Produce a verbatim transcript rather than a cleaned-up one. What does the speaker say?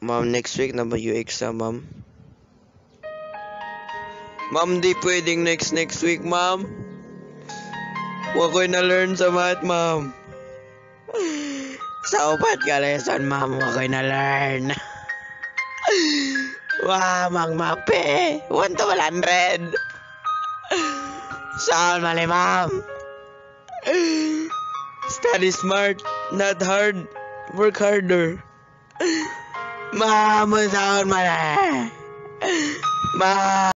Ma'am, next week na ba yung exam, ma'am? Ma'am, di pwedeng next next week, ma'am. Huwag ko'y na-learn sa math, ma'am. Sa upat ka lesson, ma'am, huwag ko'y na-learn. Wow, magmape. one to one hundred. Saan mali, ma'am? Study smart, not hard. Work harder. Ma'am, saan mali? Ma'am.